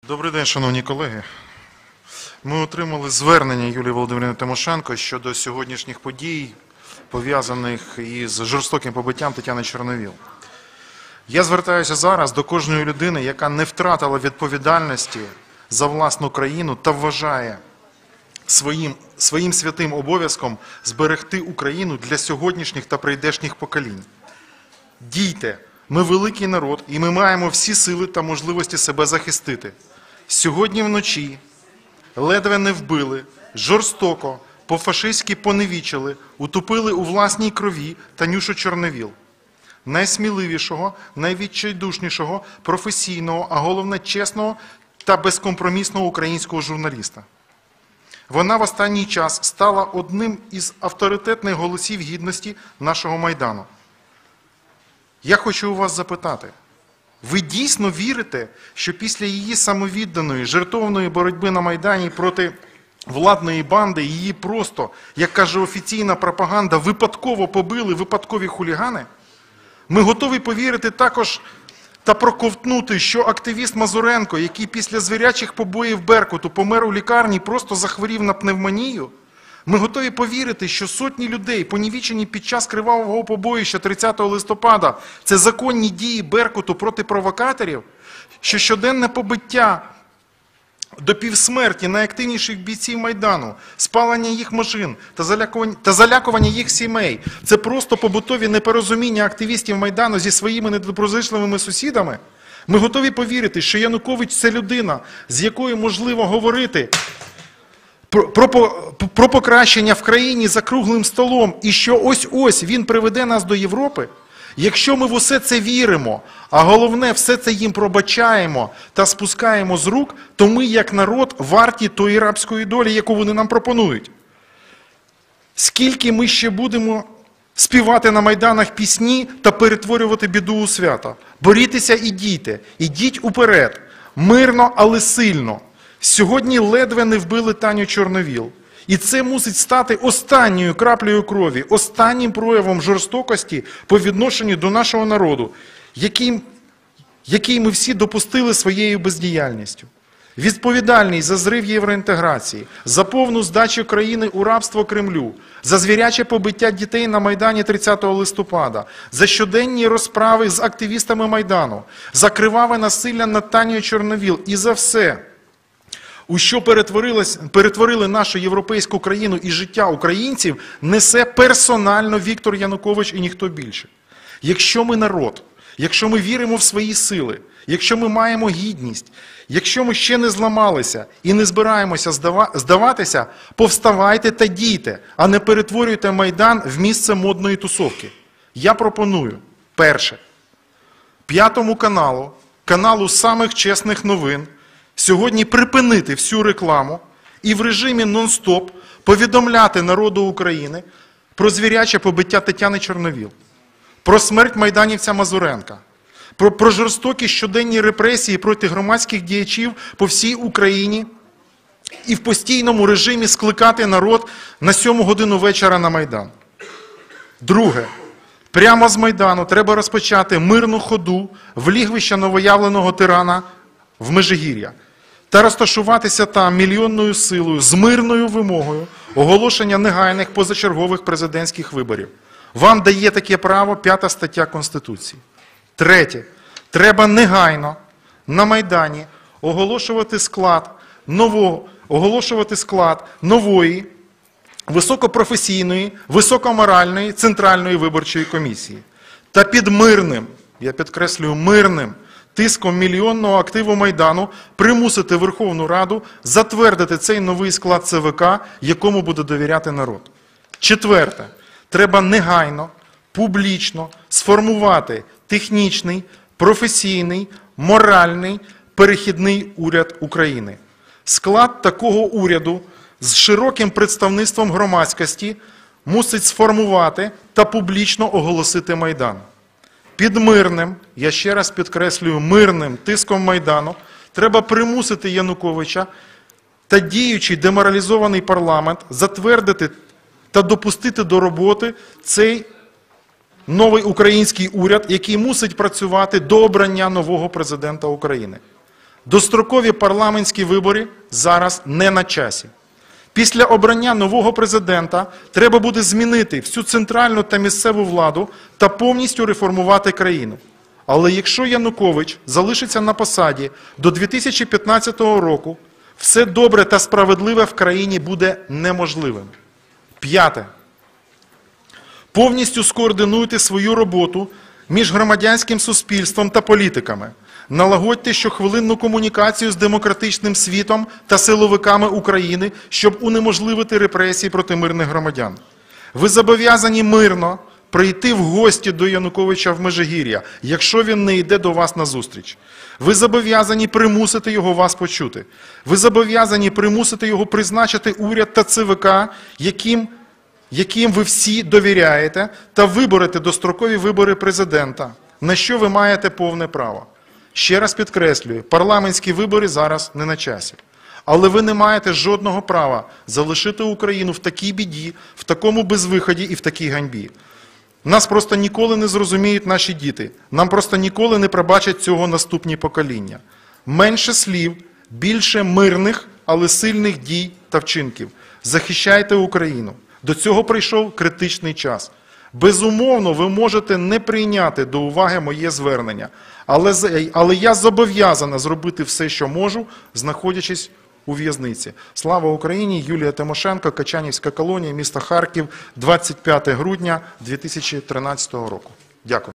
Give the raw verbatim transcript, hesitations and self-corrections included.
Добрий день, шановні колеги. Ми отримали звернення Юлії Володимирівни Тимошенко щодо сьогоднішніх подій, пов'язаних із жорстоким побиттям Тетяни Чорновіл. Я звертаюся зараз до кожної людини, яка не втратила відповідальності за власну країну та вважає своїм, своїм святим обов'язком зберегти Україну для сьогоднішніх та прийдешніх поколінь. Дійте! Ми великий народ, і ми маємо всі сили та можливості себе захистити. Сьогодні вночі ледве не вбили, жорстоко, по-фашистськи поневічили, утопили у власній крові Танюшу Чорновіл. Найсміливішого, найвідчайдушнішого, професійного, а головне чесного та безкомпромісного українського журналіста. Вона в останній час стала одним із авторитетних голосів гідності нашого Майдану. Я хочу у вас запитати, ви дійсно вірите, що після її самовідданої, жертовної боротьби на Майдані проти владної банди її просто, як каже офіційна пропаганда, випадково побили випадкові хулігани? Ми готові повірити також та проковтнути, що активіст Мазуренко, який після звірячих побоїв Беркуту помер у лікарні, просто захворів на пневмонію? Ми готові повірити, що сотні людей, понівічені під час кривавого побоїща тридцятого листопада, це законні дії Беркуту проти провокаторів? Що щоденне побиття до півсмерті найактивніших бійців Майдану, спалення їх машин та залякування, та залякування їх сімей – це просто побутові непорозуміння активістів Майдану зі своїми недоброзичливими сусідами? Ми готові повірити, що Янукович – це людина, з якою можливо говорити Про, про, про покращення в країні за круглим столом, і що ось-ось він приведе нас до Європи? Якщо ми в усе це віримо, а головне, все це їм пробачаємо та спускаємо з рук, то ми, як народ, варті тої рабської долі, яку вони нам пропонують. Скільки ми ще будемо співати на майданах пісні та перетворювати біду у свято? Борітеся і дійте, ідіть уперед, мирно, але сильно. Сьогодні ледве не вбили Таню Чорновіл. І це мусить стати останньою краплею крові, останнім проявом жорстокості по відношенню до нашого народу, який, який ми всі допустили своєю бездіяльністю. Відповідальний за зрив євроінтеграції, за повну здачу країни у рабство Кремлю, за звіряче побиття дітей на Майдані тридцятого листопада, за щоденні розправи з активістами Майдану, за криваве насилля над Танією Чорновіл і за все, у що перетворили нашу європейську країну і життя українців, несе персонально Віктор Янукович і ніхто більше. Якщо ми народ, якщо ми віримо в свої сили, якщо ми маємо гідність, якщо ми ще не зламалися і не збираємося здаватися, повставайте та дійте, а не перетворюйте Майдан в місце модної тусовки. Я пропоную, перше, П'ятому каналу, каналу самих чесних новин, сьогодні припинити всю рекламу і в режимі нон-стоп повідомляти народу України про звіряче побиття Тетяни Чорновіл, про смерть майданівця Мазуренка, про, про жорстокі щоденні репресії проти громадських діячів по всій Україні і в постійному режимі скликати народ на сьому годину вечора на Майдан. Друге. Прямо з Майдану треба розпочати мирну ходу в лігвище новоявленого тирана в Межигір'я та розташуватися там мільйонною силою з мирною вимогою оголошення негайних позачергових президентських виборів. Вам дає таке право п'ята стаття Конституції. Третє. Треба негайно на Майдані оголошувати склад нового, оголошувати склад нової, високопрофесійної, високоморальної Центральної виборчої комісії. Та під мирним, я підкреслюю, мирним, тиском мільйонного активу Майдану примусити Верховну Раду затвердити цей новий склад ЦВК, якому буде довіряти народ. Четверте. Треба негайно, публічно сформувати технічний, професійний, моральний, перехідний уряд України. Склад такого уряду з широким представництвом громадськості мусить сформувати та публічно оголосити Майдан. Під мирним, я ще раз підкреслюю, мирним тиском Майдану треба примусити Януковича та діючий деморалізований парламент затвердити та допустити до роботи цей новий український уряд, який мусить працювати до обрання нового президента України. Дострокові парламентські вибори зараз не на часі. Після обрання нового президента треба буде змінити всю центральну та місцеву владу та повністю реформувати країну. Але якщо Янукович залишиться на посаді до дві тисячі п'ятнадцятого року, все добре та справедливе в країні буде неможливим. П'яте. Повністю скоординуйте свою роботу між громадянським суспільством та політиками. Налагодьте щохвилинну комунікацію з демократичним світом та силовиками України, щоб унеможливити репресії проти мирних громадян. Ви зобов'язані мирно прийти в гості до Януковича в Межигір'я, якщо він не йде до вас на зустріч. Ви зобов'язані примусити його вас почути. Ви зобов'язані примусити його призначити уряд та ЦВК, яким, яким ви всі довіряєте, та виборете дострокові вибори президента, на що ви маєте повне право. Ще раз підкреслюю, парламентські вибори зараз не на часі. Але ви не маєте жодного права залишити Україну в такій біді, в такому безвиході і в такій ганьбі. Нас просто ніколи не зрозуміють наші діти. Нам просто ніколи не пробачать цього наступні покоління. Менше слів, більше мирних, але сильних дій та вчинків. Захищайте Україну. До цього прийшов критичний час. Безумовно, ви можете не прийняти до уваги моє звернення, але, але я зобов'язана зробити все, що можу, знаходячись у в'язниці. Слава Україні! Юлія Тимошенко, Качанівська колонія, місто Харків, двадцять п'яте грудня дві тисячі тринадцятого року. Дякую.